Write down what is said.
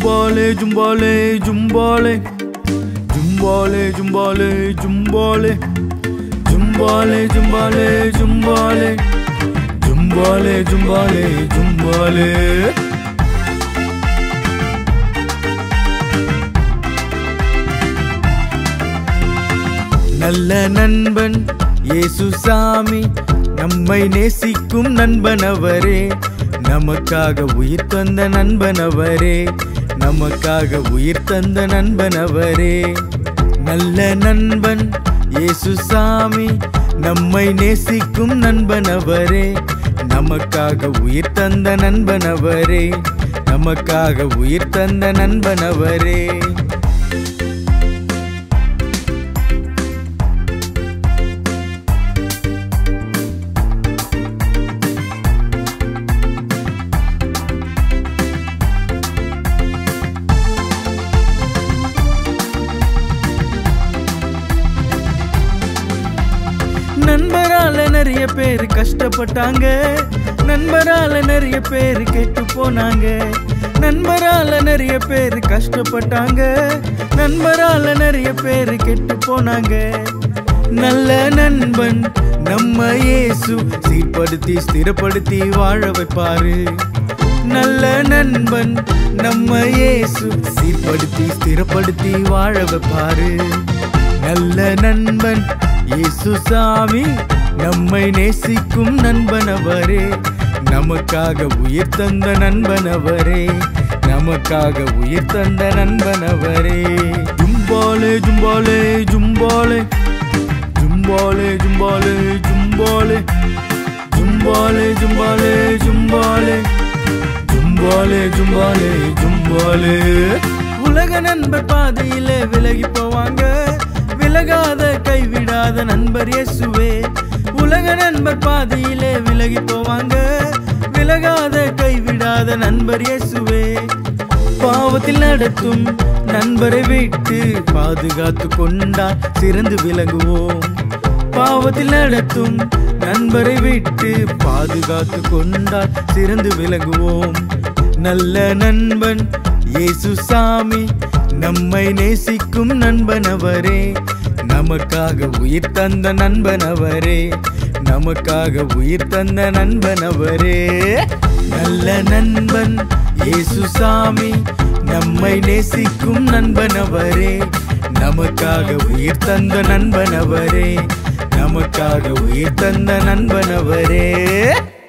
ஜும்பாலே ஜும்பாலே ஜும்பாலே ஜும்பாலே ஜும்பாலே ஜும்பாலே ஜும்பாலே ஜும்பாலே ஜும்பாலே ஜும்பாலே ஜும்பாலே ஜும்பாலே நல்ல நண்பன் இயேசு சாமி நம்மை நேசிக்கும் நண்பன் அவரே நமக்காக உயிர் தந்த நண்பன் அவரே நமக்காக உயிர் தந்த நண்பன் அவரே நல்ல நண்பன் இயேசு சாமி நம்மை நேசிக்கும் நண்பன் அவரே நமக்காக உயிர் தந்த நண்பன் அவரே நமக்காக உயிர் தந்த நண்பன் அவரே நண்பரால நிறைய பேர் கஷ்டப்பட்டாங்க நண்பரால நிறைய பேர் கெட்டு போனாங்க நண்பரால நிறைய பேர் கஷ்டப்பட்டாங்க நண்பரால நிறைய பேர் கெட்டு போனாங்க நல்ல நண்பன் நம்ம இயேசு சீர்படுத்தி ஸ்திரப்படுத்தி வாழ வைப்பாரு நல்ல நண்பன் நம்ம இயேசு சீர்படுத்தி ஸ்திரப்படுத்தி வாழ வைப்பாரு நல்ல நண்பன் இயேசு சாமி நம்மை நேசிக்கும் நண்பன் அவரே நமக்காக உயிர் தந்த நண்பன் அவரே நமக்காக உயிர் தந்த நண்பன் அவரே ஜும்பாலே ஜும்பாலே ஜும்பாலே ஜும்பாலே ஜும்பாலே ஜும்பாலே ஜும்பாலே ஜும்பாலே ஜும்பாலே ஜும்பாலே ஜும்பாலே ஜும்பாலே உலக நண்பர் பாதையிலே விலகி போவாங்க விலகாத கைவிடாத நண்பர் இயேசுவே உலக நண்பர் பாதையிலே விலகி போவாங்க விலகாத கைவிடாத நண்பர் இயேசுவே பாவத்தில் நடத்தும் நண்பரை விட்டு பாதுகாத்து கொண்டால் சிறந்து விளங்குவோம் பாவத்தில் நடத்தும் நண்பரை விட்டு பாதுகாத்து கொண்டால் சிறந்து விளங்குவோம் நல்ல நண்பன் இயேசு சாமி நம்மை நேசிக்கும் நண்பன் அவரே நமக்காக உயிர் தந்த நண்பன் அவரே நமக்காக உயிர் தந்த நண்பன் அவரே நல்ல நண்பன் இயேசு சாமி நம்மை நேசிக்கும் நண்பன் அவரே நமக்காக உயிர் தந்த நண்பன் அவரே நமக்காக உயிர் தந்த நண்பன் அவரே